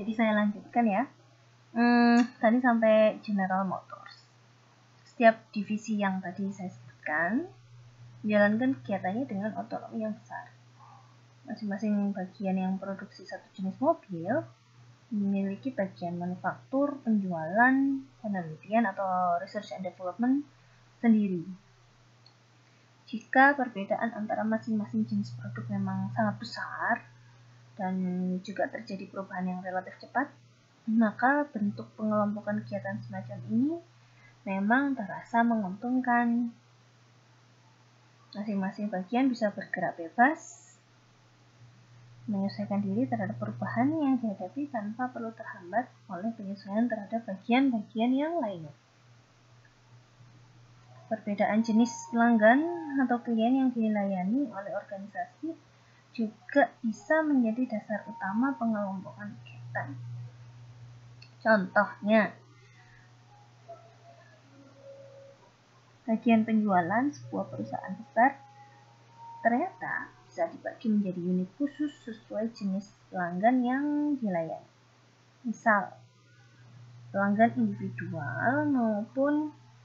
Jadi saya lanjutkan ya. Tadi sampai General Motors. Setiap divisi yang tadi saya sebutkan menjalankan kegiatannya dengan otonomi yang besar. Masing-masing bagian yang produksi satu jenis mobil memiliki bagian manufaktur, penjualan, penelitian atau research and development sendiri. Jika perbedaan antara masing-masing jenis produk memang sangat besar dan juga terjadi perubahan yang relatif cepat, maka bentuk pengelompokan kegiatan semacam ini memang terasa menguntungkan. Masing-masing bagian bisa bergerak bebas, menyesuaikan diri terhadap perubahan yang dihadapi tanpa perlu terhambat oleh penyesuaian terhadap bagian-bagian yang lainnya. Perbedaan jenis pelanggan atau klien yang dilayani oleh organisasi juga bisa menjadi dasar utama pengelompokan kegiatan. Contohnya, bagian penjualan sebuah perusahaan besar ternyata bisa dibagi menjadi unit khusus sesuai jenis pelanggan yang dilayani. Misal, pelanggan individual maupun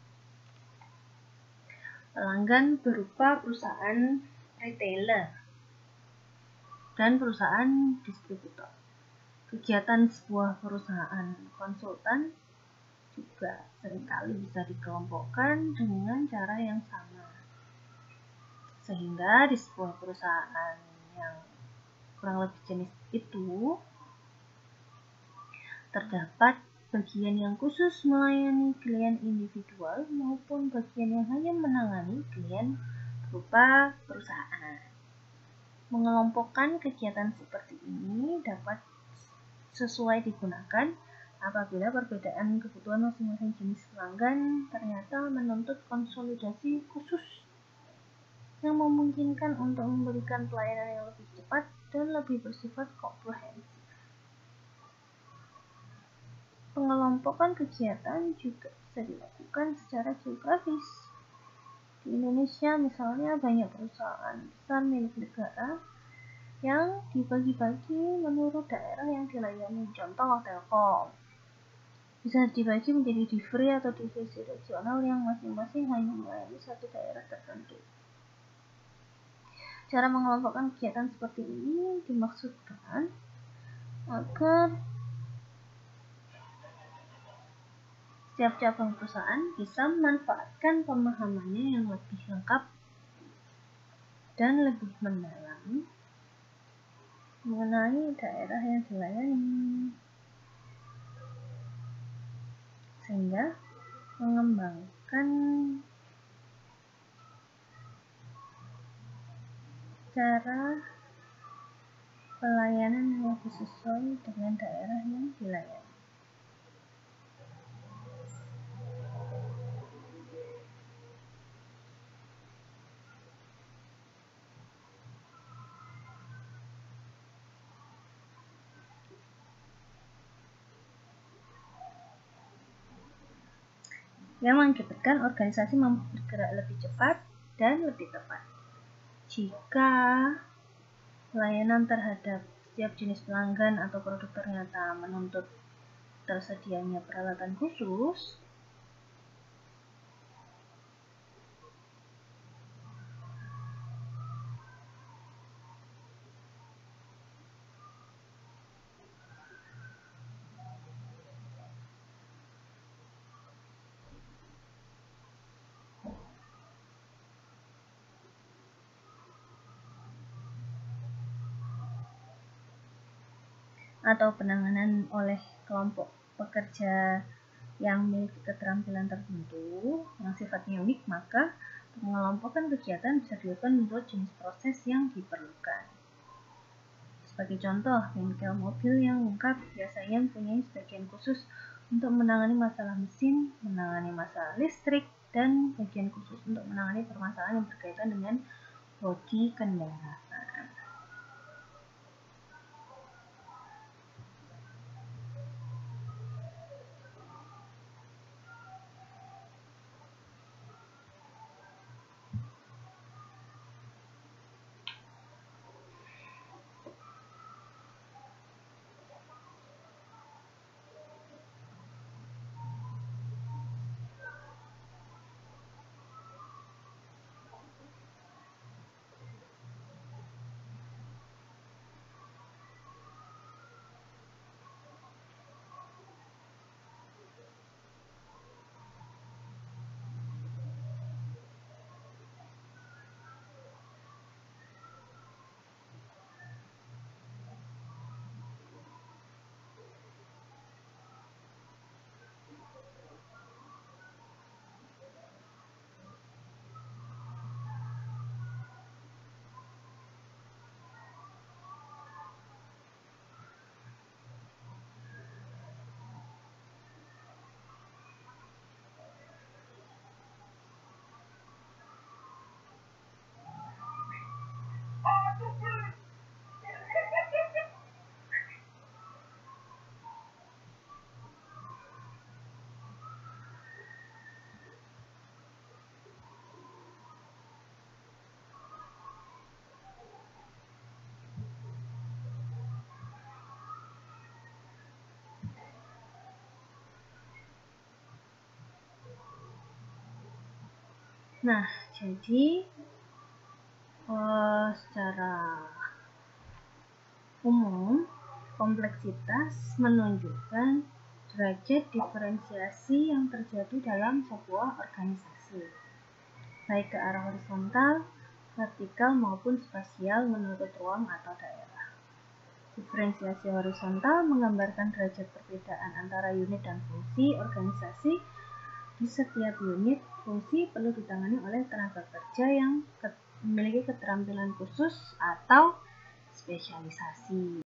pelanggan berupa perusahaan retailer dan perusahaan distributor. Kegiatan sebuah perusahaan konsultan juga seringkali bisa dikelompokkan dengan cara yang sama. Sehingga di sebuah perusahaan yang kurang lebih jenis itu, terdapat bagian yang khusus melayani klien individual maupun bagian yang hanya menangani klien berupa perusahaan. Mengelompokkan kegiatan seperti ini dapat sesuai digunakan apabila perbedaan kebutuhan masing-masing jenis pelanggan ternyata menuntut konsolidasi khusus yang memungkinkan untuk memberikan pelayanan yang lebih cepat dan lebih bersifat komprehensif. Pengelompokan kegiatan juga bisa dilakukan secara geografis. Di Indonesia misalnya banyak perusahaan besar milik negara yang dibagi-bagi menurut daerah yang dilayani. Contoh Telkom bisa dibagi menjadi divri atau divisi regional yang masing-masing hanya melayani satu daerah tertentu. Cara mengelompokkan kegiatan seperti ini dimaksudkan agar setiap cabang perusahaan bisa memanfaatkan pemahamannya yang lebih lengkap dan lebih mendalam mengenai daerah yang dilayani, sehingga mengembangkan cara pelayanan yang lebih sesuai dengan daerah yang dilayani. Yang mengakibatkan organisasi mampu bergerak lebih cepat dan lebih tepat. Jika pelayanan terhadap setiap jenis pelanggan atau produk ternyata menuntut tersedianya peralatan khusus, atau penanganan oleh kelompok pekerja yang memiliki keterampilan tertentu yang sifatnya unik, maka pengelompokan kegiatan bisa dilakukan menurut jenis proses yang diperlukan. Sebagai contoh, bengkel mobil yang lengkap biasanya mempunyai bagian khusus untuk menangani masalah mesin, menangani masalah listrik, dan bagian khusus untuk menangani permasalahan yang berkaitan dengan bodi kendaraan. Nah, jadi secara umum, kompleksitas menunjukkan derajat diferensiasi yang terjadi dalam sebuah organisasi, baik ke arah horizontal, vertikal maupun spasial menurut ruang atau daerah. Diferensiasi horizontal menggambarkan derajat perbedaan antara unit dan fungsi organisasi. Di setiap unit, fungsi perlu ditangani oleh tenaga kerja yang memiliki keterampilan khusus atau spesialisasi.